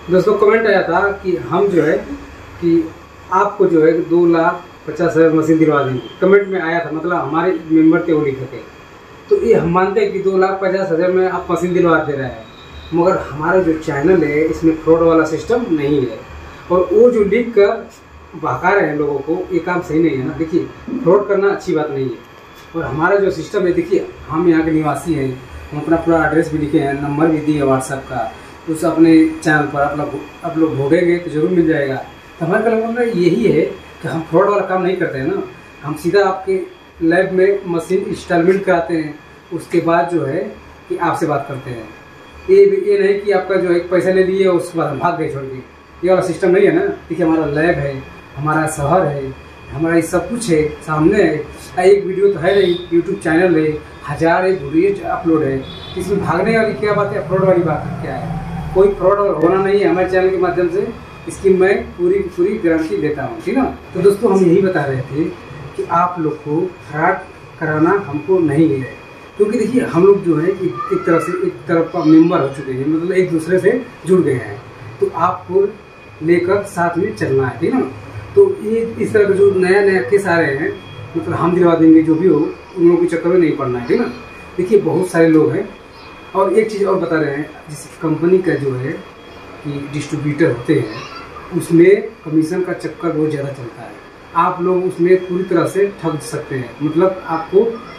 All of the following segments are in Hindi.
दोस्तों कमेंट आया था कि हम जो है कि आपको जो है 2,50,000 मशीन दिलवा देंगे। कमेंट में आया था, मतलब हमारे मेंबर थे वो लिखे थे। तो ये हम मानते हैं कि 2,50,000 में आप मशीन दिलवा दे रहे हैं, मगर हमारा जो चैनल है इसमें फ्रॉड वाला सिस्टम नहीं है। और वो जो लिख कर बहका रहे हैं लोगों को, ये काम सही नहीं है ना। देखिए, फ्रॉड करना अच्छी बात नहीं है। और हमारा जो सिस्टम है, देखिए हम यहाँ के निवासी हैं, हम अपना पूरा एड्रेस भी लिखे हैं, नंबर भी दिए व्हाट्सएप का, उस अपने चैनल पर आप लोग भोगेंगे तो जरूर मिल जाएगा। तो हमारे कहने का मतलब यही है कि हम फ्रॉड वाला काम नहीं करते हैं ना। हम सीधा आपके लैब में मशीन इंस्टॉलमेंट कराते हैं, उसके बाद जो है कि आपसे बात करते हैं। ये नहीं कि आपका जो है पैसा ले लिए और उसके बाद हम भाग गए छोड़ के, ये वाला सिस्टम नहीं है ना। देखिए, हमारा लैब है, हमारा शहर है, हमारा ये सब कुछ है, सामने है। एक वीडियो तो है नहीं, यूट्यूब चैनल है, 1000 एक वीडियो अपलोड है। इसमें भागने वाली क्या बात है, फ्रॉड वाली बात क्या है? कोई फ्रॉड होना नहीं है हमारे चैनल के माध्यम से, इसकी मैं पूरी गारंटी देता हूँ, ठीक ना। तो दोस्तों हम यही बता रहे थे कि आप लोग को फ्रॉड कराना हमको नहीं है, क्योंकि देखिए हम लोग जो है एक तरफ का मेंबर हो चुके हैं, मतलब एक दूसरे से जुड़ गए हैं। तो आपको लेकर साथ में चलना है, ठीक ना। तो ये इस तरह के जो नया केस आ रहे हैं, मतलब हम दिलवा देंगे जो भी हो, उन लोगों के चक्कर में नहीं पड़ना है, ठीक ना। देखिए बहुत सारे लोग हैं। और एक चीज़ और बता रहे हैं, जैसे कंपनी का जो है कि डिस्ट्रीब्यूटर होते हैं, उसमें कमीशन का चक्कर बहुत ज़्यादा चलता है। आप लोग उसमें पूरी तरह से ठग सकते हैं, मतलब आपको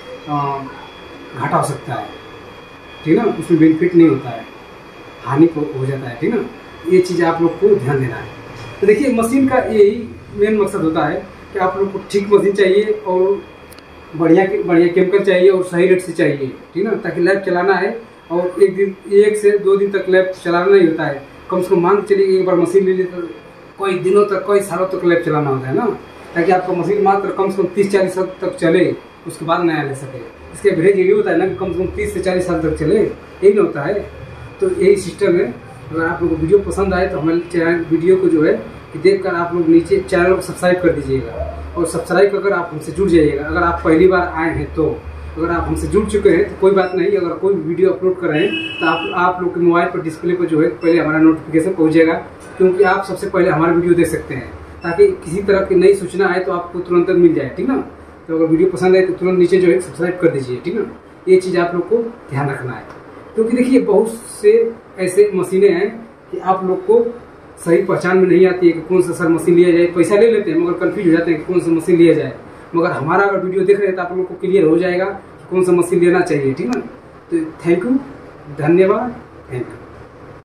घाटा हो सकता है, ठीक ना। उसमें बेनिफिट नहीं होता है, हानि हो जाता है, ठीक ना। ये चीज़ आप लोग को ध्यान देना है। तो देखिए, मशीन का यही मेन मकसद होता है कि आप लोग को ठीक मशीन चाहिए और बढ़िया केमिकल चाहिए और सही रेट से चाहिए, ठीक ना। ताकि लैब चलाना है और एक से 2 दिन तक लैब चलाना नहीं होता है। कम से कम मान के चलिए, एक बार मशीन ले ली तो कई दिनों तक, कई सालों तक लैब चलाना होता है ना, ताकि आपका मशीन मात्र कम से कम 30-40 साल तक चले, उसके बाद नया ले सके। इसके भेज ये होता है ना कि कम से कम 30 से 40 साल तक चले, यही ना होता है। तो यही सिस्टम है। अगर आप लोगों को वीडियो पसंद आए तो हमारे चैनल वीडियो को जो है कि देखकर आप लोग नीचे चैनल को सब्सक्राइब कर दीजिएगा, और सब्सक्राइब कर आप हमसे जुड़ जाइएगा। अगर आप पहली बार आए हैं तो, अगर आप हमसे जुड़ चुके हैं तो कोई बात नहीं, अगर कोई वीडियो अपलोड कर रहे हैं तो आप लोग के मोबाइल पर डिस्प्ले पर जो है पहले हमारा नोटिफिकेशन पहुंचेगा, क्योंकि आप सबसे पहले हमारा वीडियो देख सकते हैं, ताकि किसी तरह की नई सूचना आए तो आपको तुरंत मिल जाए, ठीक ना। तो अगर वीडियो पसंद आए तो तुरंत नीचे जो है सब्सक्राइब कर दीजिए, ठीक ना। ये चीज़ आप लोग को ध्यान रखना है, क्योंकि देखिए बहुत से ऐसे मशीनें हैं कि आप लोग को सही पहचान में नहीं आती है कि कौन सा सर मशीन लिया जाए। पैसा ले लेते हैं मगर कंफ्यूज हो जाते हैं कि कौन सा मशीन लिया जाए। मगर हमारा अगर वीडियो देख रहे हैं तो आप लोगों को क्लियर हो जाएगा कि कौन सा मशीन लेना चाहिए, ठीक ना। तो थैंक यू, धन्यवाद, थैंक यू।